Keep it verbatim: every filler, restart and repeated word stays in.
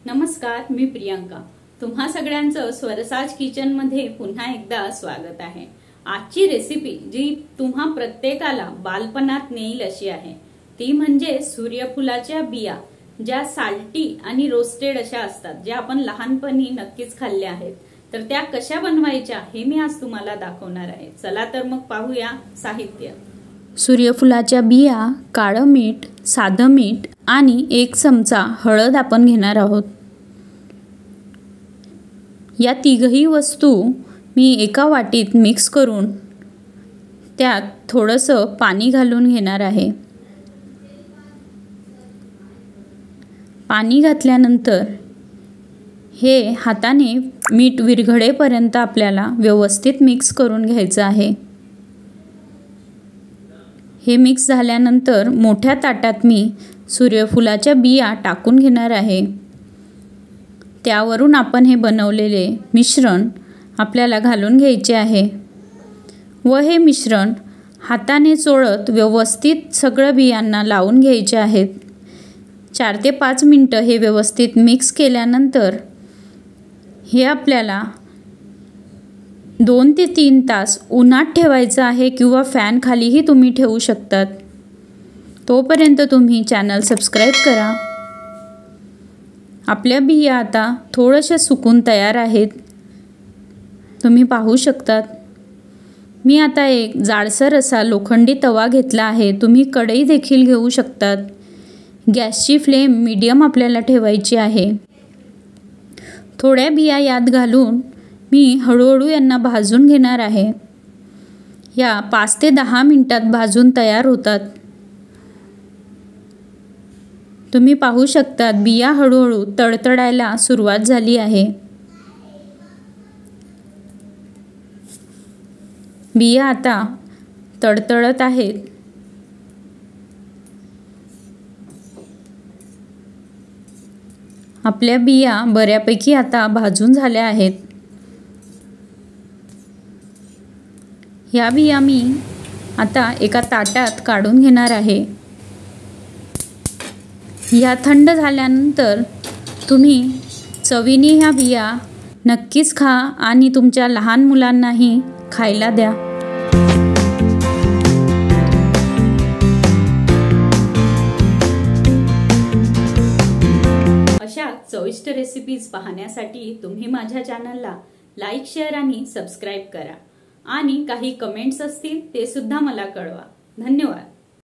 नमस्कार, मी प्रियांका. तुम्हा सगळ्यांचं स्वरसाज किचन मध्ये पुन्हा एकदा स्वागत आहे. आजची रेसिपी जी तुम्हा प्रत्येकाला बालपणात नेईल अशी आहे, ती म्हणजे सूर्यफुलाच्या बिया, ज्या साल्टी आणि रोस्टेड अशा असतात, ज्या आपण लहानपणी नक्कीच खाल्ल्या आहेत. तर त्या कशा बनवायच्या हे मी आज तुम्हाला दाखवणार आहे. चला तर मग पाहूया साहित्य. सूर्यफुलाच्या बिया, काळं मीठ, साधं मीठ आणि एक चमचा हळद आपण घेणार आहोत. या तिघही वस्तू मी एका वाटीत मिक्स करून त्यात थोडंसं पाणी घालून घेणार आहे. पाणी घातल्यानंतर हे हाताने मीठ विरघळेपर्यंत आपल्याला व्यवस्थित मिक्स करून घ्यायचं आहे. हे मिक्स झाल्यानंतर मोठ्या ताटात मी सूर्यफुलाच्या बिया टाकून घेणार आहे. त्यावरून आपण हे बनवलेले मिश्रण आपल्याला घालून घ्यायचे आहे व हे मिश्रण हाताने चोळत व्यवस्थित सगळं बियांना लावून घ्यायचे आहेत. चार ते पाच मिनटं हे व्यवस्थित मिक्स केल्यानंतर हे आपल्याला दोन ते तीन तास उन्हात ठेवायचं आहे किंवा फॅन खालीही तुम्ही ठेवू शकतात. तोपर्यंत तुम्ही चॅनल सबस्क्राईब करा. आपल्या बिया आता थोड्याशा सुकून तयार आहेत, तुम्ही पाहू शकतात. मी आता एक जाडसर असा लोखंडी तवा घेतला आहे. तुम्ही कढई देखील घेऊ शकतात. गॅसची फ्लेम मीडियम आपल्याला ठेवायची आहे. थोड्या बिया यात घालून मी हळूहळू यांना भाजून घेणार आहे. या पाच ते दहा मिनिटात भाजून तयार होतात. तुम्ही पाहू शकता बिया हळूहळू तडतडायला सुरुवात झाली आहे. बिया आता तडतडत आहेत. आपल्या बिया बऱ्यापैकी आता भाजून झाल्या आहेत. ह्या बिया मी आता एका ताटात काढून घेणार आहे. ह्या थंड झाल्यानंतर तुम्ही चवीने ह्या बिया नक्कीच खा आणि तुमच्या लहान मुलांनाही खायला द्या. अशा चविष्ट रेसिपीज पाहण्यासाठी तुम्ही माझ्या चॅनलला लाईक, शेअर आणि सबस्क्राईब करा आणि काही कमेंट्स असतील ते सुद्धा मला कळवा. धन्यवाद.